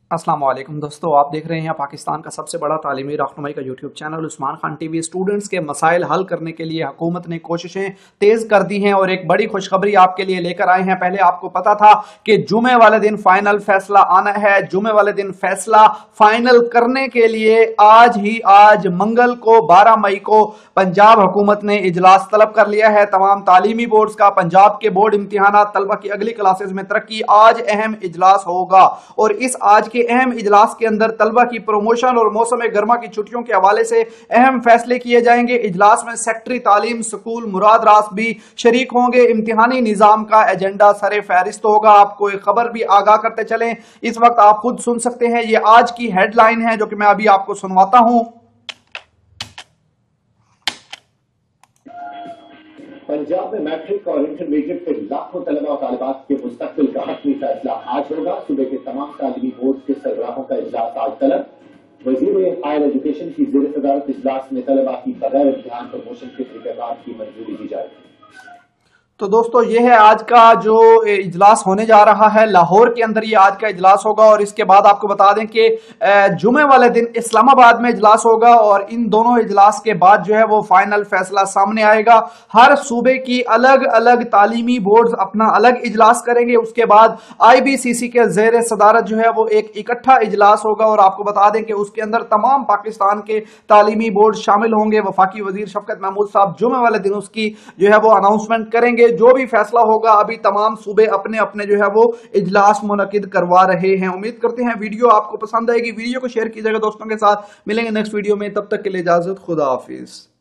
अस्सलाम वालेकुम दोस्तों, आप देख रहे हैं पाकिस्तान का सबसे बड़ा तालीमी रहनुमाई का YouTube channel Usman Khan TV. Students के मसाइल हल करने के लिए हुकूमत ने कोशिशें तेज कर दी हैं और एक बड़ी खुशखबरी आपके लिए लेकर आए हैं। पहले आपको पता था कि जुमे वाले दिन फाइनल फैसला आना है। जुमे वाले दिन फैसला फाइनल करने के लिए आज मंगल को 12 मई को पंजाब हुकूमत ने इजलास तलब कर लिया है। तमाम तालीमी बोर्ड्स का पंजाब के बोर्ड इम्तिहानात तलबा की अगली क्लासेज में तरक्की आज अहम इजलास होगा और इस आज के अहम इजलास के अंदर तलबा की प्रमोशन और मौसम गर्मा की छुट्टियों के हवाले से अहम फैसले किए जाएंगे। इजलास में सेक्रेटरी तालीम स्कूल मुराद रास भी शरीक होंगे। इम्तिहानी निजाम का एजेंडा सरे फहरिस्त होगा। आपको एक खबर भी आगाह करते चलें, इस वक्त आप खुद सुन सकते हैं, ये आज की हेडलाइन है जो कि मैं अभी आपको सुनवाता हूं। पंजाब में मैट्रिक और इंटरमीडिएट के लाखों तलबा और तालिबात के मुस्तकबिल का हतमी फैसला आज होगा। सूबे के तमाम तालीमी बोर्ड के सरबराहों का इजलास आज तलब। वजीर हायर एजुकेशन की ज़ेर सदारत इजलास में तलबा की बगैर इम्तिहान प्रमोशन के तरीक़ाकार की मंजूरी दी जाएगी। तो दोस्तों ये है आज का जो इजलास होने जा रहा है। लाहौर के अंदर ये आज का इजलास होगा और इसके बाद आपको बता दें कि जुमे वाले दिन इस्लामाबाद में इजलास होगा और इन दोनों इजलास के बाद जो है वो फाइनल फैसला सामने आएगा। हर सूबे की अलग अलग तालीमी बोर्ड अपना अलग इजलास करेंगे। उसके बाद IBCC के जेर सदारत जो है वो एक इकट्ठा इजलास होगा और आपको बता दें कि उसके अंदर तमाम पाकिस्तान के तालीमी बोर्ड शामिल होंगे। वफाकी वजीर शफकत महमूद साहब जुमे वाले दिन उसकी जो है वो अनाउंसमेंट करेंगे। जो भी फैसला होगा अभी तमाम सूबे अपने अपने जो है वो इजलास मुनक्किद करवा रहे हैं। उम्मीद करते हैं वीडियो आपको पसंद आएगी। वीडियो को शेयर कीजिएगा दोस्तों के साथ। मिलेंगे नेक्स्ट वीडियो में, तब तक के लिए इजाजत, खुदा हाफिज।